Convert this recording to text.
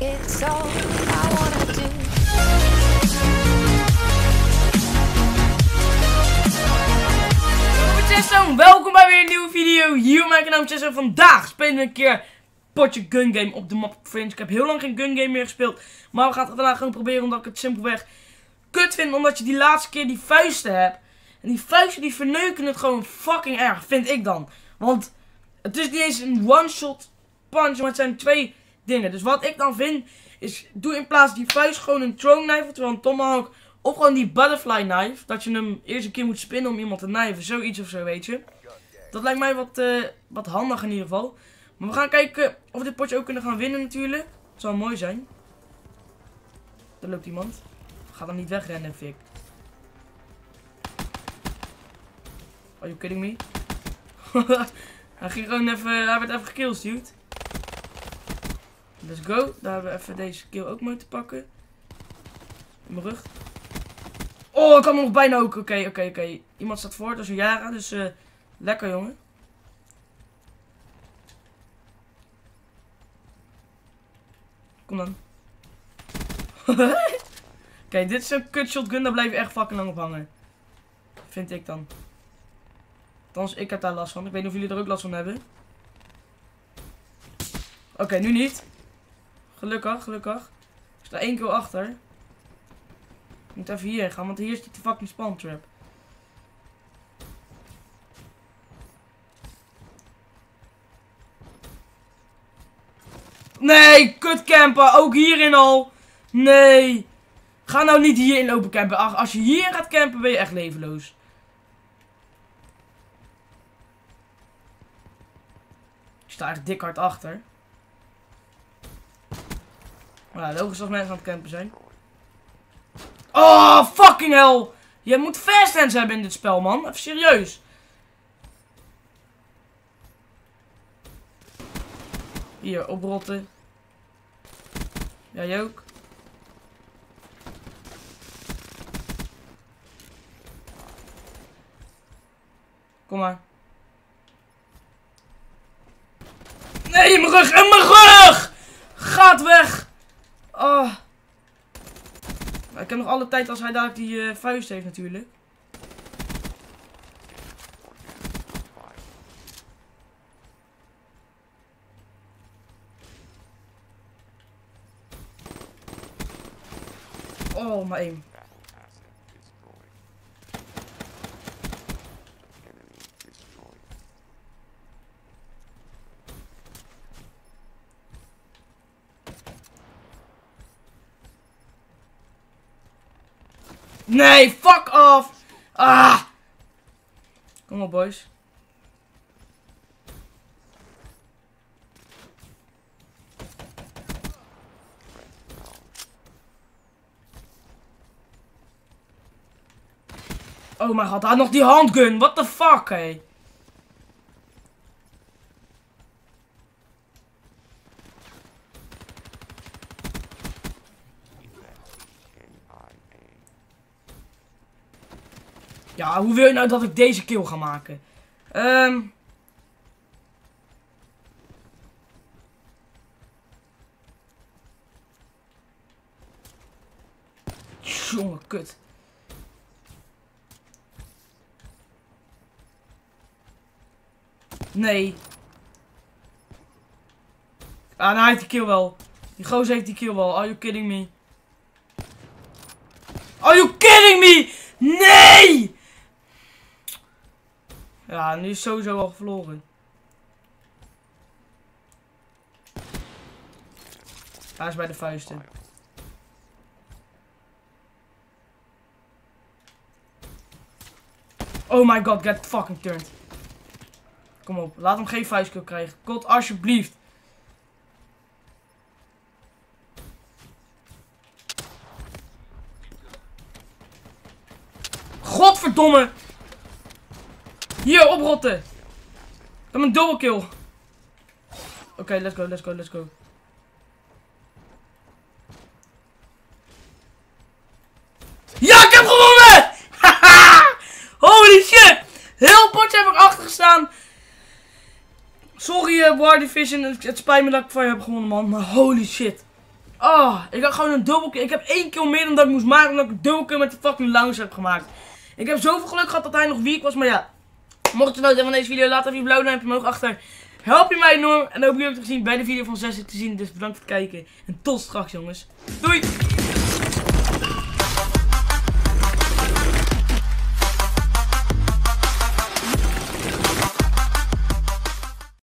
It's all I wanna do. Welkom bij weer een nieuwe video hier op mijn kanaal Chesto. Vandaag spelen we een keer potje gun game op de map Fringe. Ik heb heel lang geen gun game meer gespeeld, maar we gaan het vandaag gewoon proberen omdat ik het simpelweg kut vind. Omdat je die laatste keer die vuisten hebt. En die vuisten die verneuken het gewoon fucking erg, vind ik dan. Want het is niet eens een one-shot punch, maar het zijn twee dingen. Dus wat ik dan vind is, doe in plaats die vuist gewoon een throwing knife, oftewel een tomahawk. Of gewoon die butterfly knife. Dat je hem eerst een keer moet spinnen om iemand te knijven. Zoiets of zo, weet je. Dat lijkt mij wat handig in ieder geval. Maar we gaan kijken of we dit potje ook kunnen gaan winnen natuurlijk. Dat zou mooi zijn. Daar loopt iemand. Ga dan niet wegrennen, Fik. Are you kidding me? Hij ging gewoon even, hij werd even gekillstuurd. Let's go. Daar hebben we even deze kill ook mooi te pakken. In mijn rug. Oh, ik kan nog bijna ook. Oké. Iemand staat voor, dat is een Yara, dus lekker jongen. Kom dan. Oké, dit is een kut shotgun, daar blijf je echt fucking lang op hangen. Vind ik dan. Althans, ik heb daar last van. Ik weet niet of jullie er ook last van hebben. Oké, nu niet. Gelukkig. Ik sta 1 kill achter. Ik moet even hierheen gaan, want hier is die fucking spawn trap. Nee, kut campen. Ook hierin al. Nee. Ga nou niet hierin lopen campen. Ach, als je hierin gaat campen ben je echt levenloos. Ik sta echt dik hard achter. Nou, logisch als mensen aan het campen zijn. Oh, fucking hell. Je moet fast hands hebben in dit spel, man. Even serieus. Hier, oprotten. Jij ook. Kom maar. Nee, in mijn rug! In mijn rug! Gaat weg! Oh. Ik heb nog alle tijd als hij daar die vuist heeft natuurlijk. Oh, maar één. Nee, fuck off! Ah! Kom op, boys. Oh mijn god, hij had nog die handgun. What the fuck, hé? Ja, hoe wil je nou dat ik deze kill ga maken? Jongen, kut. Nee. Ah, nou hij heeft die kill wel. Die gozer heeft die kill wel. Are you kidding me? Are you kidding me? Nee! Ja, nu is sowieso al verloren. Hij is bij de vuisten. Oh my god, get fucking turned. Kom op, laat hem geen vuistkill krijgen. God, alsjeblieft. Godverdomme. Hier, oprotten. Ik heb een double kill. Oké, let's go. Ja, ik heb gewonnen! Holy shit! Heel potje heb ik achter gestaan. Sorry, War Division. Het spijt me dat ik van je heb gewonnen, man. Maar holy shit. Oh, ik had gewoon een dubbelkill. Ik heb 1 kill meer dan dat ik moest maken. Omdat ik een dubbelkill met de fucking lounge heb gemaakt. Ik heb zoveel geluk gehad dat hij nog weak was. Maar ja, mocht je nou zijn van deze video, laat even je blauw duimpje omhoog achter. Help je mij enorm. En dan hoop ik jullie te zien bij de video van 6 te zien. Dus bedankt voor het kijken. En tot straks jongens. Doei!